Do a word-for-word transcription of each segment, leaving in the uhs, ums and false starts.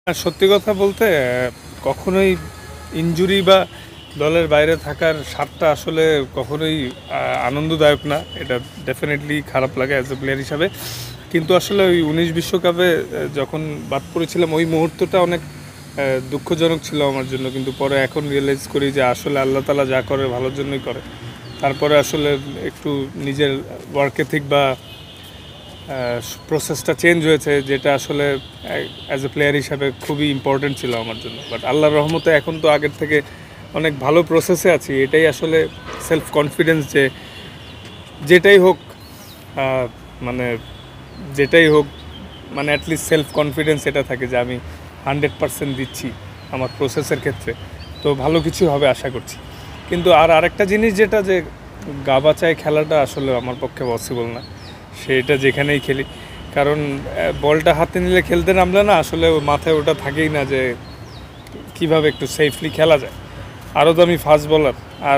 আর সত্যি কথা বলতে কখনোই ইনজুরি বা দলের বাইরে থাকার স্বাদটা আসলে কখনোই আনন্দদায়ক না। এটা ডেফিনেটলি খারাপ লাগে অ্যাজ এ প্লেয়ার হিসাবে। কিন্তু আসলে ওই উনিশ বিশ্বকাপে যখন বাদ পড়েছিলাম ওই মুহূর্তটা অনেক দুঃখজনক ছিল আমার জন্য। কিন্তু পরে এখন রিয়েলাইজ করি যে আসলে আল্লাহ তাআলা যা করে ভালোর জন্যই করে। তারপরে আসলে একটু নিজের ওয়ার্ক এথিক বা প্রসেসটা চেঞ্জ হয়েছে, যেটা আসলে অ্যাজ এ প্লেয়ার হিসাবে খুবই ইম্পর্টেন্ট ছিল আমার জন্য। বাট আল্লাহর রহমতে এখন তো আগের থেকে অনেক ভালো প্রসেসে আছি। এটাই আসলে সেলফ কনফিডেন্স, যে যেটাই হোক মানে যেটাই হোক মানে অ্যাটলিস্ট সেলফ কনফিডেন্স এটা থাকে যে আমি হান্ড্রেড পারসেন্ট দিচ্ছি আমার প্রসেসের ক্ষেত্রে, তো ভালো কিছু হবে আশা করছি। কিন্তু আর আরেকটা জিনিস যেটা, যে গা বাঁচায় খেলাটা আসলে আমার পক্ষে পসিবল না, সেটা যেখানেই খেলি। কারণ বলটা হাতে নিলে খেলতে নামলে না আসলে মাথায় ওটা থাকেই না যে কিভাবে একটু সেফলি খেলা যায়। আরও তো আমি ফাস্ট বোলার, আর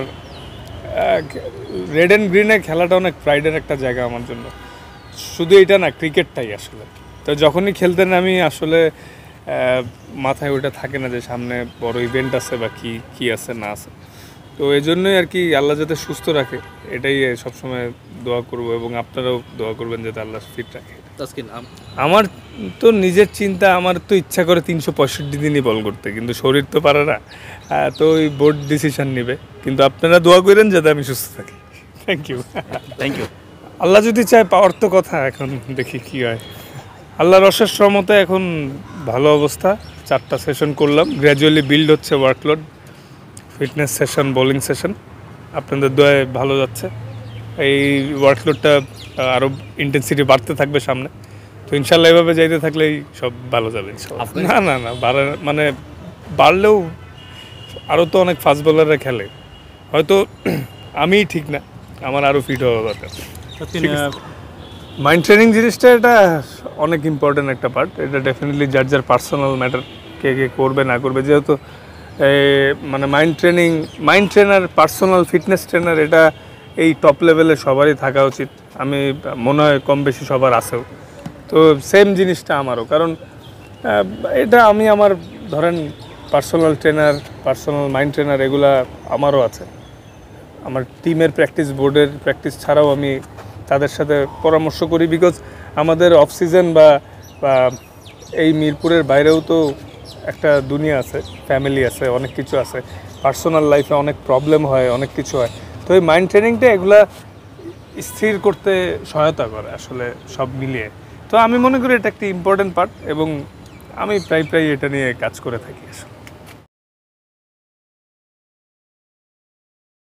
রেড অ্যান্ড গ্রিনে খেলাটা অনেক প্রাইডের একটা জায়গা আমার জন্য। শুধু এটা না, ক্রিকেটটাই আসলে। তো যখনই খেলতে নামি আসলে মাথায় ওটা থাকে না যে সামনে বড় ইভেন্ট আছে বা কী কী আছে না আছে। তো এই জন্যই আর কি আল্লাহ যাতে সুস্থ রাখে এটাই সবসময় দোয়া করব, এবং আপনারাও দোয়া করবেন যাতে আল্লাহ ফিট রাখে। আমার তো নিজের চিন্তা, আমার তো ইচ্ছা করে তিনশো পঁয়ষট্টি দিনই বল করতে, কিন্তু শরীর তো পারে না। তো ওই বোর্ড ডিসিশন নেবে, কিন্তু আপনারা দোয়া করেন যাতে আমি সুস্থ থাকি। Thank you thank you Allah যদি চায় পাওয়ার তো কথা, এখন দেখি কী হয়। আল্লাহর অশেষ রহমতে এখন ভালো অবস্থা। চারটা সেশন করলাম, গ্র্যাজুয়ালি বিল্ড হচ্ছে workload, fitness session, bowling session. আপনাদের দোয়ায় ভালো যাচ্ছে। এই ওয়ার্কলোডটা আরও ইন্টেন্সিটি বাড়তে থাকবে সামনে। তো ইনশাল্লাহ এভাবে যাইতে থাকলেই সব ভালো যাবে ইনশাল্লাহ। না না না বাড়ার মানে বাড়লেও আরও তো অনেক ফাস্ট বোলাররা খেলে, হয়তো আমিই ঠিক না, আমার আরও ফিট হওয়া দরকার। মাইন্ড ট্রেনিং জিনিসটা এটা অনেক ইম্পর্টেন্ট একটা পার্ট। এটা ডেফিনেটলি যার যার পার্সোনাল ম্যাটার, কে কে করবে না করবে। যেহেতু মানে mind training, mind trainer, personal fitness trainer, এটা এই টপ লেভেলে সবারই থাকা উচিত। আমি মনে হয় কম বেশি সবার আছেও। তো সেম জিনিসটা আমারও, কারণ এটা আমি আমার ধরেন personal trainer, personal mind trainer এগুলা আমারও আছে। আমার টিমের প্র্যাকটিস, বোর্ডের প্র্যাকটিস ছাড়াও আমি তাদের সাথে পরামর্শ করি। বিকজ আমাদের অফ সিজন বা এই মিরপুরের বাইরেও তো একটা দুনিয়া আছে, ফ্যামিলি আছে, অনেক কিছু আছে, পার্সোনাল লাইফে অনেক প্রবলেম হয়, অনেক কিছু হয়। তো এই মাইন্ড ট্রেনিংটা এগুলা স্থির করতে সহায়তা করে আসলে সব মিলিয়ে। তো আমি মনে করি এটা একটি ইম্পর্টেন্ট পার্ট, এবং আমি প্রায় প্রায় এটা নিয়ে কাজ করে থাকি আসলে।